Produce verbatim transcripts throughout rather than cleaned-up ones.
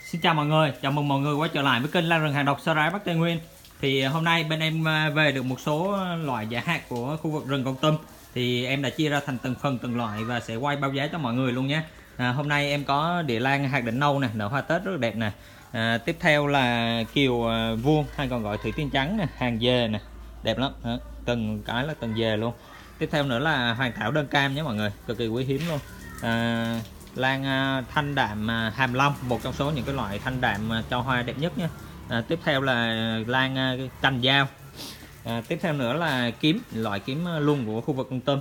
Xin chào mọi người, chào mừng mọi người quay trở lại với kênh Lan Rừng Hàng Độc Sơ Rái Bắc Tây Nguyên. Thì hôm nay bên em về được một số loại giá hạt của khu vực rừng Kon Tum. Thì em đã chia ra thành từng phần từng loại và sẽ quay báo giá cho mọi người luôn nhé. À, hôm nay em có địa lan hạt đỉnh nâu nè, nở hoa Tết rất là đẹp nè. À, tiếp theo là kiều vuông hay còn gọi thủy tiên trắng nè, hàng dề nè, đẹp lắm. À, từng cái là từng dề luôn. Tiếp theo nữa là hoàng thảo đơn cam nhé mọi người, cực kỳ quý hiếm luôn. À, lan thanh đạm hàm long, một trong số những cái loại thanh đạm cho hoa đẹp nhất nha. À, tiếp theo là lan cành dao. À, tiếp theo nữa là kiếm, loại kiếm luân của khu vực Kon Tum.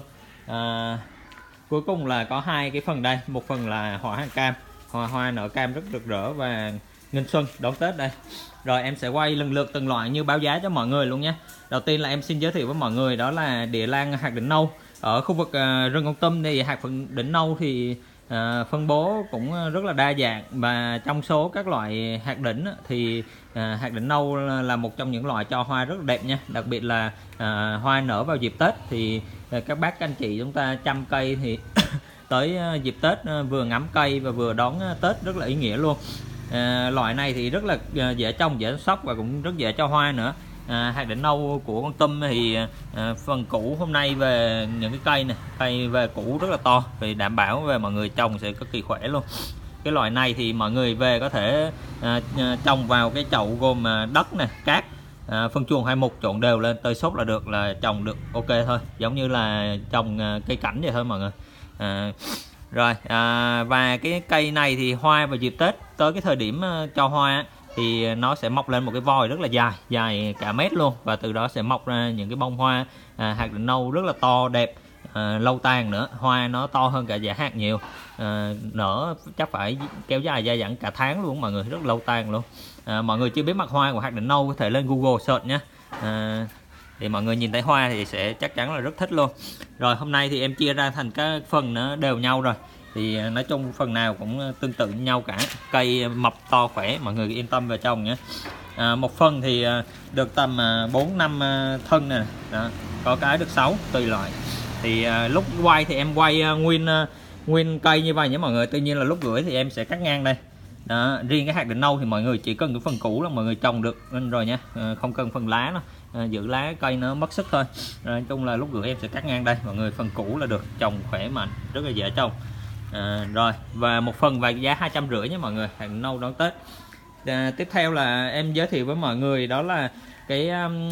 À, cuối cùng là có hai cái phần đây, một phần là hoa hàng cam, hoa hoa nở cam rất rực rỡ và nghinh xuân đón Tết đây. Rồi em sẽ quay lần lượt từng loại như báo giá cho mọi người luôn nhé. Đầu tiên là em xin giới thiệu với mọi người đó là địa lan hạt đỉnh nâu ở khu vực uh, rừng Kon Tum. Thì hạt đỉnh nâu thì À, phân bố cũng rất là đa dạng, và trong số các loại hạt đỉnh thì à, hạt đỉnh nâu là một trong những loại cho hoa rất là đẹp nha. Đặc biệt là à, hoa nở vào dịp Tết thì à, các bác anh chị chúng ta chăm cây thì tới à, dịp Tết à, vừa ngắm cây và vừa đón à, Tết rất là ý nghĩa luôn. À, loại này thì rất là à, dễ trồng, dễ sóc và cũng rất dễ cho hoa nữa. À, hạt đỉnh nâu của Kon Tum thì à, phần củ hôm nay về những cái cây này, cây về củ rất là to, vì đảm bảo về mọi người trồng sẽ cực kỳ khỏe luôn. Cái loại này thì mọi người về có thể à, trồng vào cái chậu gồm đất này, cát, à, phân chuồng hai mục trộn đều lên tơi xốp là được, là trồng được ok thôi, giống như là trồng à, cây cảnh vậy thôi mọi người. À, rồi à, và cái cây này thì hoa vào dịp Tết tới cái thời điểm cho hoa thì nó sẽ mọc lên một cái vòi rất là dài, dài cả mét luôn, và từ đó sẽ mọc ra những cái bông hoa à, hạt đỉnh nâu rất là to đẹp, à, lâu tàn nữa, hoa nó to hơn cả giá hạt nhiều, à, nở chắc phải kéo dài dai dẳng cả tháng luôn mọi người, rất lâu tàn luôn. À, mọi người chưa biết mặt hoa của hạt đỉnh nâu có thể lên Google search nhé, à, thì mọi người nhìn thấy hoa thì sẽ chắc chắn là rất thích luôn. Rồi hôm nay thì em chia ra thành các phần nó đều nhau rồi, thì nói chung phần nào cũng tương tự như nhau cả, cây mập to khỏe, mọi người yên tâm về trồng nhé. À, một phần thì được tầm bốn năm thân này, đó, có cái được sáu tùy loại. Thì à, lúc quay thì em quay nguyên nguyên cây như vậy nhé mọi người, tuy nhiên là lúc gửi thì em sẽ cắt ngang đây. Đó, riêng cái hạt đỉnh nâu thì mọi người chỉ cần cái phần củ là mọi người trồng được rồi nhé, à, không cần phần lá đâu. À, giữ lá cây nó mất sức thôi. Nói chung là lúc gửi em sẽ cắt ngang đây mọi người, phần củ là được, trồng khỏe mạnh, rất là dễ trồng. À, rồi và một phần và giá hai trăm rưỡi nhé mọi người, hạt nâu đón Tết. À, tiếp theo là em giới thiệu với mọi người đó là cái um,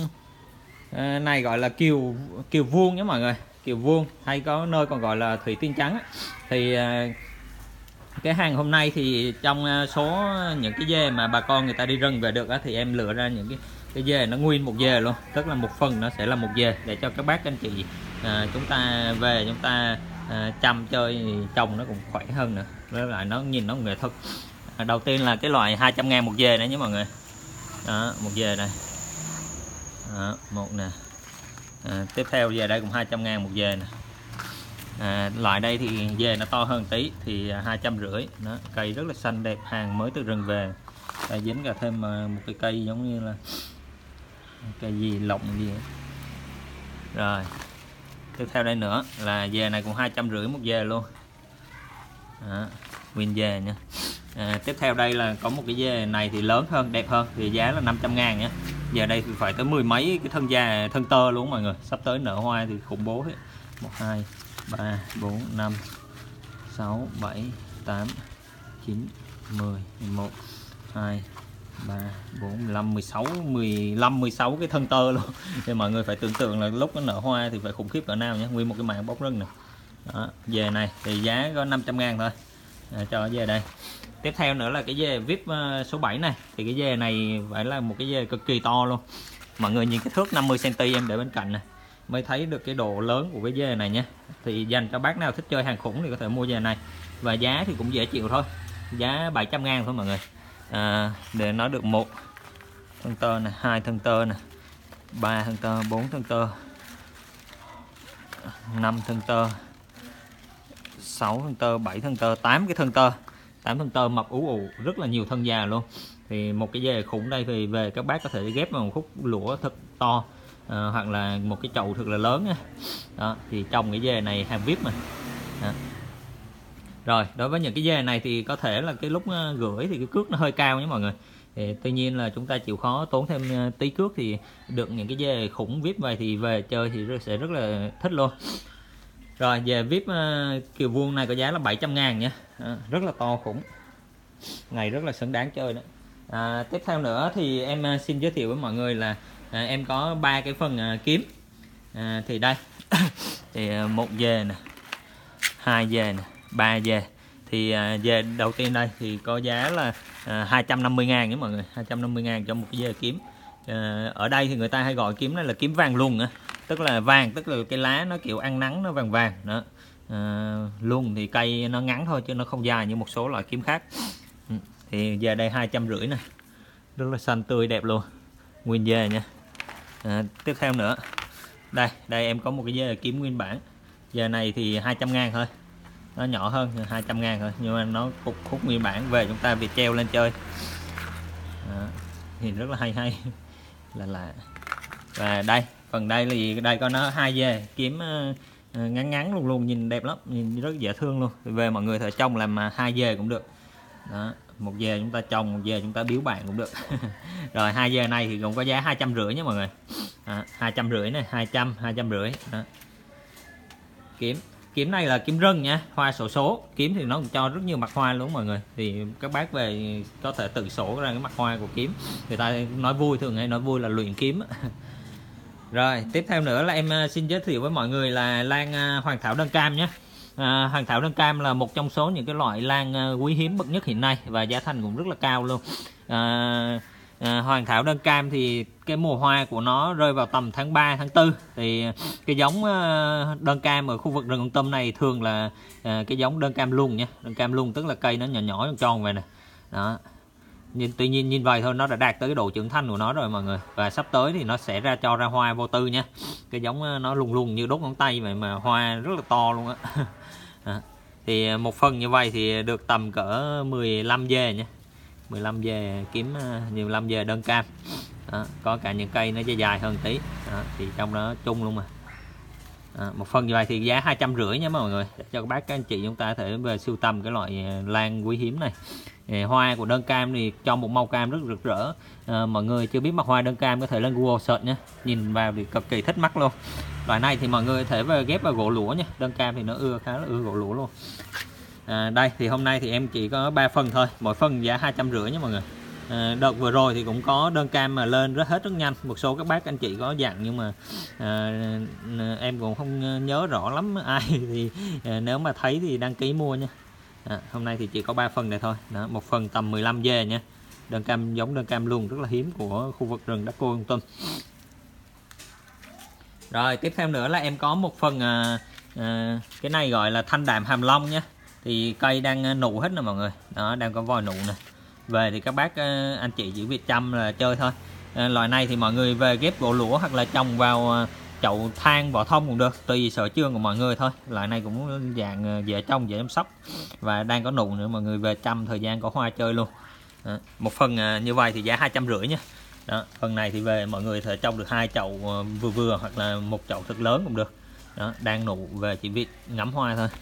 à, này gọi là kiều kiều vuông nhé mọi người, kiều vuông hay có nơi còn gọi là thủy tiên trắng. Thì à, cái hàng hôm nay thì trong số những cái dê mà bà con người ta đi rừng về được á, thì em lựa ra những cái cái dê nó nguyên một dê luôn, tức là một phần nó sẽ là một dê để cho các bác anh chị à, chúng ta về chúng ta à, chăm chơi thì trồng nó cũng khỏe hơn nữa, với lại nó nhìn nó nghệ thuật. À, đầu tiên là cái loại hai trăm ngàn một dê này nhé mọi người. Đó, một dê này. Đó, một nè. À, tiếp theo về đây cũng hai trăm ngàn một dê nè. À, loại đây thì dê nó to hơn tí thì hai trăm rưỡi. Đó, cây rất là xanh đẹp, hàng mới từ rừng về. Đây, dính cả thêm một cái cây giống như là cây gì lộng gì ấy. Rồi tiếp theo đây nữa là dê này cũng hai trăm rưỡi một dê luôn. Đó, nguyên dê nha. À, tiếp theo đây là có một cái dê này thì lớn hơn, đẹp hơn, thì giá là năm trăm ngàn nhé. Giờ đây thì phải tới mười mấy cái thân da, thân tơ luôn mọi người, sắp tới nở hoa thì khủng bố hết. Một hai ba bốn năm sáu bảy tám chín mười mười một hai ba bốn năm mười sáu mười lăm mười sáu cái thân tơ luôn. Thì mọi người phải tưởng tượng là lúc nó nở hoa thì phải khủng khiếp cỡ nào nhé, nguyên một cái mảng bóng rừng này. Đó, dê này thì giá có năm trăm ngàn thôi. À, cho dê đây. Tiếp theo nữa là cái dê vê i pê số bảy này, thì cái dê này phải là một cái dê cực kỳ to luôn. Mọi người nhìn cái thước năm mươi xăng ti mét em để bên cạnh này mới thấy được cái độ lớn của cái dê này nhé. Thì dành cho bác nào thích chơi hàng khủng thì có thể mua dê này, và giá thì cũng dễ chịu thôi, giá bảy trăm ngàn thôi mọi người. À, để nó được một thân tơ này, hai thân tơ này, ba thân tơ, bốn thân tơ, năm thân tơ, sáu thân tơ, bảy thân tơ, tám cái thân tơ, tám thân tơ mập ú ụ, rất là nhiều thân già luôn. Thì một cái dê khủng đây thì về các bác có thể ghép vào một khúc lũa thật to, à, hoặc là một cái chậu thật là lớn nha. Đó, thì trong cái dê này hàng vê i pê mà. Đó. Rồi đối với những cái dề này thì có thể là cái lúc gửi thì cái cước nó hơi cao nhé mọi người. Thì tuy nhiên là chúng ta chịu khó tốn thêm tí cước thì được những cái dề khủng vip vậy thì về chơi thì sẽ rất là thích luôn. Rồi về vip uh, kiều vuông này có giá là bảy trăm ngàn nha, à, rất là to khủng, ngày rất là xứng đáng chơi đó. À, tiếp theo nữa thì em uh, xin giới thiệu với mọi người là à, em có ba cái phần uh, kiếm. À, thì đây thì uh, một dề nè, hai dề nè, ba dề. Thì uh, dề đầu tiên đây thì có giá là uh, hai trăm năm mươi ngàn nhé mọi người, hai trăm năm mươi ngàn cho một cái dề kiếm. Uh, ở đây thì người ta hay gọi kiếm này là kiếm vàng lùng á, tức là vàng tức là cái lá nó kiểu ăn nắng nó vàng vàng đó. À, lùng thì cây nó ngắn thôi chứ nó không dài như một số loại kiếm khác. Ừ. Thì giờ đây hai trăm rưỡi nè, rất là xanh tươi đẹp luôn, nguyên dề nha. À, tiếp theo nữa đây đây em có một cái dề kiếm nguyên bản, giờ này thì hai trăm ngàn thôi, nó nhỏ hơn hai trăm ngàn thôi nhưng mà nó khúc, khúc nguyên bản về chúng ta việc treo lên chơi. À, thì rất là hay hay là lạ. Và đây phần đây là gì, đây có nó hai dề kiếm uh, ngắn ngắn luôn luôn, nhìn đẹp lắm, nhìn rất dễ thương luôn. Về mọi người thợ trồng làm hai dề cũng được đó, một dề chúng ta trồng, một dề chúng ta biếu bạn cũng được. Rồi hai dề này thì cũng có giá hai trăm rưỡi nha mọi người, à, hai trăm rưỡi này, hai trăm hai trăm rưỡi đó. Kiếm kiếm này là kiếm rân nha, hoa sổ số. Kiếm thì nó cũng cho rất nhiều mặt hoa luôn mọi người, thì các bác về có thể tự sổ ra cái mặt hoa của kiếm. Người ta nói vui, thường hay nói vui là luyện kiếm. Rồi tiếp theo nữa là em xin giới thiệu với mọi người là lan hoàng thảo đơn cam nhé. À, hoàng thảo đơn cam là một trong số những cái loại lan quý hiếm bậc nhất hiện nay và giá thành cũng rất là cao luôn. À, à, hoàng thảo đơn cam thì cái mùa hoa của nó rơi vào tầm tháng ba tháng tư, thì cái giống đơn cam ở khu vực rừng Kon Tum này thường là à, cái giống đơn cam lung nhé. Đơn cam lung tức là cây nó nhỏ nhỏ tròn tròn vậy nè đó. Nhưng tuy nhiên nhìn vậy thôi nó đã đạt tới cái độ trưởng thành của nó rồi mọi người, và sắp tới thì nó sẽ ra cho ra hoa vô tư nha. Cái giống nó lùng lùng như đốt ngón tay vậy mà hoa rất là to luôn á. À, thì một phần như vậy thì được tầm cỡ mười lăm dề nha, mười lăm dề kiếm nhiều lăm dề đơn cam đó. Có cả những cây nó dài dài hơn tí đó, thì trong đó chung luôn mà. À, một phần như vậy thì giá hai trăm rưỡi nha mọi người, để cho các bác các anh chị chúng ta có thể về sưu tầm cái loại lan quý hiếm này. Thì hoa của đơn cam thì cho một màu cam rất rực rỡ. À, mọi người chưa biết mặt hoa đơn cam có thể lên Google search nhé, nhìn vào thì cực kỳ thích mắt luôn. Loại này thì mọi người có thể về ghép vào gỗ lũa nha, đơn cam thì nó ưa khá là ưa gỗ lũa luôn. À, đây thì hôm nay thì em chỉ có ba phần thôi, mỗi phần giá hai trăm rưỡi nhé mọi người. À, đợt vừa rồi thì cũng có đơn cam mà lên rất hết rất nhanh, một số các bác anh chị có dặn nhưng mà à, em cũng không nhớ rõ lắm ai thì à, nếu mà thấy thì đăng ký mua nha. À, hôm nay thì chỉ có ba phần này thôi đó, một phần tầm mười lăm dề nha, đơn cam giống đơn cam luôn rất là hiếm của khu vực rừng Đắc Cô Kon Tum. Rồi tiếp theo nữa là em có một phần à, à, cái này gọi là thanh đạm hàm long nhé. Thì cây đang nụ hết nè mọi người đó, đang có vòi nụ nè. Về thì các bác anh chị chỉ việc chăm là chơi thôi. À, loại này thì mọi người về ghép gỗ lũa hoặc là trồng vào chậu than vỏ thông cũng được, tùy sở trường của mọi người thôi. Loại này cũng dạng dễ trồng dễ chăm sóc và đang có nụ nữa, mọi người về chăm thời gian có hoa chơi luôn. Đó, một phần như vậy thì giá hai trăm rưỡi nha. Đó, phần này thì về mọi người thể trồng được hai chậu vừa vừa hoặc là một chậu thật lớn cũng được. Đó, đang nụ về chỉ việc ngắm hoa thôi.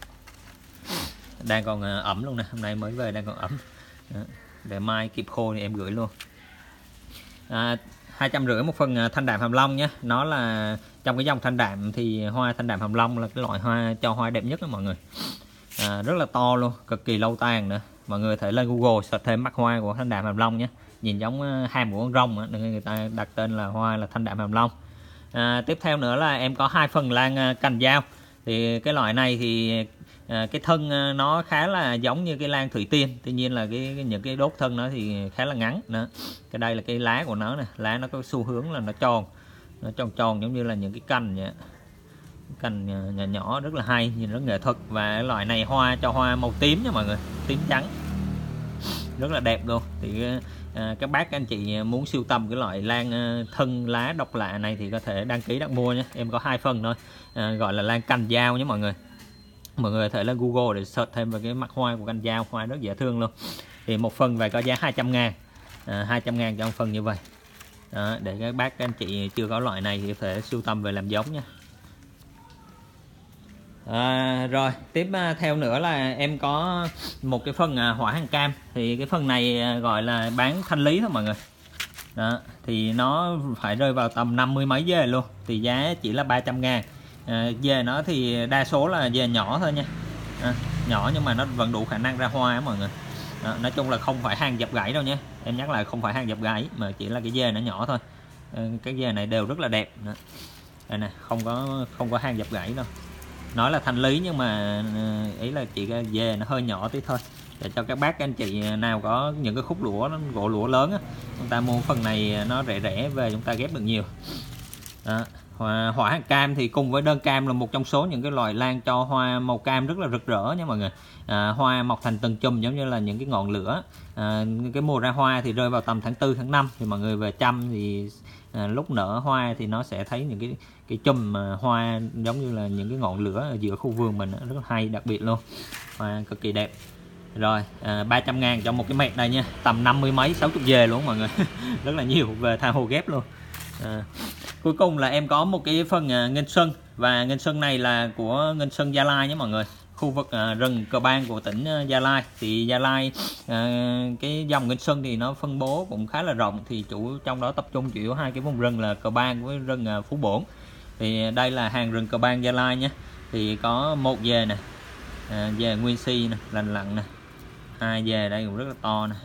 Đang còn ẩm luôn nè, hôm nay mới về đang còn ẩm. Đó, để mai kịp khô thì em gửi luôn. À, hai trăm rưỡi một phần thanh đạm hàm long nhé. Nó là trong cái dòng thanh đạm thì hoa thanh đạm hàm long là cái loại hoa cho hoa đẹp nhất đó mọi người. À, rất là to luôn, cực kỳ lâu tàn nữa. Mọi người thể lên Google search thêm mặt hoa của thanh đạm hàm long nhé, nhìn giống hàm của con rồng nên người ta đặt tên là hoa là thanh đạm hàm long. À, tiếp theo nữa là em có hai phần lan cành dao. Thì cái loại này thì à, cái thân nó khá là giống như cái lan thủy tiên, tuy nhiên là cái, cái những cái đốt thân nó thì khá là ngắn nữa. Cái đây là cái lá của nó nè, lá nó có xu hướng là nó tròn, nó tròn tròn giống như là những cái cành vậy. Cành nhỏ nhỏ rất là hay, nhìn rất nghệ thuật. Và cái loại này hoa cho hoa màu tím nha mọi người, tím trắng rất là đẹp luôn. Thì à, các bác anh chị muốn sưu tầm cái loại lan thân lá độc lạ này thì có thể đăng ký đặt mua nhé. Em có hai phần thôi, à, gọi là lan cành dao nhé mọi người. Mọi người có thể lên Google để search thêm về cái mặt hoa của cành dao, hoa rất dễ thương luôn. Thì một phần về có giá hai trăm ngàn, à, hai trăm ngàn cho một phần như vậy. Đó, để các bác các anh chị chưa có loại này thì có thể sưu tầm về làm giống nha. À, rồi tiếp theo nữa là em có một cái phần hỏa hàng cam. Thì cái phần này gọi là bán thanh lý thôi mọi người. Đó, thì nó phải rơi vào tầm năm mươi mấy dê luôn, thì giá chỉ là ba trăm ngàn. À, dê nó thì đa số là dê nhỏ thôi nha. À, nhỏ nhưng mà nó vẫn đủ khả năng ra hoa á mọi người. Đó, nói chung là không phải hàng dập gãy đâu nhé, em nhắc lại không phải hàng dập gãy mà chỉ là cái dê nó nhỏ thôi. À, cái dê này đều rất là đẹp. Đó. Đây nè, không có không có hàng dập gãy đâu. Nói là thanh lý nhưng mà ý là chỉ cái dê nó hơi nhỏ tí thôi, để cho các bác các anh chị nào có những cái khúc lũa gỗ lũa lớn á, chúng ta mua phần này nó rẻ rẻ về chúng ta ghép được nhiều. Đó. Hoa, hỏa hàng cam thì cùng với đơn cam là một trong số những cái loài lan cho hoa màu cam rất là rực rỡ nha mọi người. À, hoa mọc thành từng chùm giống như là những cái ngọn lửa. À, cái mùa ra hoa thì rơi vào tầm tháng tư tháng năm, thì mọi người về chăm thì à, lúc nở hoa thì nó sẽ thấy những cái cái chùm hoa giống như là những cái ngọn lửa ở giữa khu vườn mình, rất là hay, đặc biệt luôn, hoa cực kỳ đẹp. Rồi à, ba trăm ngàn cho một cái mẹt này nha, tầm năm mươi mấy sáu mươi về luôn mọi người. Rất là nhiều, về tha hồ ghép luôn. À, cuối cùng là em có một cái phần à, nghênh xuân, và nghênh xuân này là của nghênh xuân Gia Lai nhé mọi người, khu vực à, rừng Cờ Bang của tỉnh à, Gia Lai. Thì Gia Lai à, cái dòng nghênh xuân thì nó phân bố cũng khá là rộng, thì chủ trong đó tập trung chủ yếu hai cái vùng rừng là Cờ Bang với rừng à, Phú Bổn. Thì đây là hàng rừng Cờ Bang Gia Lai nhé, thì có một dề nè, à, dề nguyên si nè, lành lặn nè, hai dề đây cũng rất là to nè.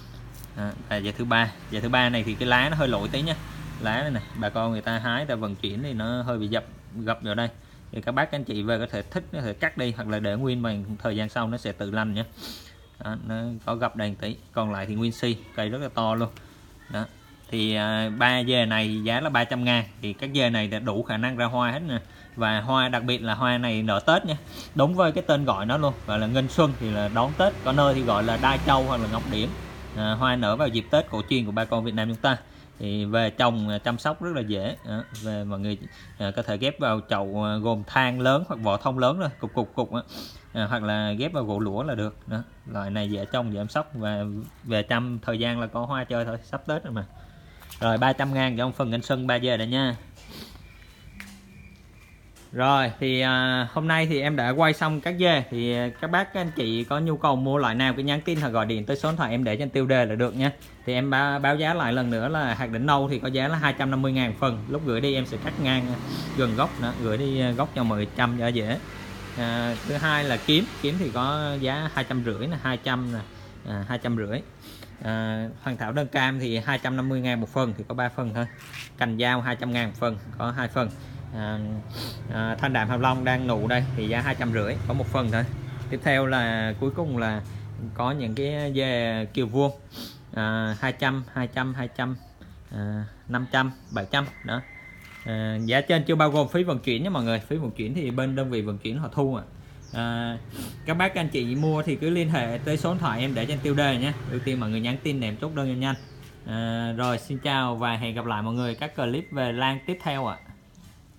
À, à, dề thứ ba, dề thứ ba này thì cái lá nó hơi lỗi tí nha, lá này nè, bà con người ta hái ta vận chuyển thì nó hơi bị dập gập vào đây, thì các bác anh chị về có thể thích có thể cắt đi, hoặc là để nguyên mà thời gian sau nó sẽ tự lành nhé. Đó, nó có gập đây một tí, còn lại thì nguyên si, cây rất là to luôn. Đó, thì à, ba dề này giá là ba trăm ngàn, thì các dề này đã đủ khả năng ra hoa hết nè. Và hoa đặc biệt là hoa này nở Tết nha, đúng với cái tên gọi nó luôn, gọi là nghênh xuân thì là đón Tết, có nơi thì gọi là đai châu hoặc là ngọc điển. À, hoa nở vào dịp Tết cổ truyền của bà con Việt Nam chúng ta, thì về trồng chăm sóc rất là dễ. Đó, về mọi người à, có thể ghép vào chậu à, gồm than lớn hoặc vỏ thông lớn rồi cục cục cục à, hoặc là ghép vào gỗ lũa là được. Đó, loại này dễ trồng dễ chăm sóc, và về chăm thời gian là có hoa chơi thôi, sắp Tết rồi mà. Rồi ba trăm ngàn cho ông phần nghênh xuân ba giờ đây nha. Rồi thì à, hôm nay thì em đã quay xong các dê, thì các bác các anh chị có nhu cầu mua loại nào cứ nhắn tin hoặc gọi điện tới số điện thoại em để trên tiêu đề là được nha. Thì em báo, báo giá lại lần nữa là hạt đỉnh nâu thì có giá là hai trăm năm mươi ngàn phần, lúc gửi đi em sẽ cắt ngang gần gốc nữa, gửi đi gốc cho mười trăm cho dễ. À, thứ hai là kiếm, kiếm thì có giá hai trăm rưỡi nè, hai trăm nè, à, hai trăm rưỡi. À, hoàn thảo đơn cam thì hai trăm năm mươi ngàn một phần, thì có ba phần thôi. Cành dao hai trăm ngàn một phần, có hai phần. À, à, thanh đạm hào long đang nụ đây thì giá hai trăm rưỡi, có một phần thôi. Tiếp theo là cuối cùng là có những cái dê kiều vuông à, hai trăm, hai trăm, hai trăm, à, năm trăm, bảy trăm đó. À, giá trên chưa bao gồm phí vận chuyển nhé mọi người, phí vận chuyển thì bên đơn vị vận chuyển họ thu. À. À, các bác anh chị mua thì cứ liên hệ tới số điện thoại em để trên tiêu đề nhé. Đầu tiên mọi người nhắn tin để em chốt đơn nhanh nhanh. À, rồi xin chào và hẹn gặp lại mọi người các clip về lan tiếp theo ạ. À.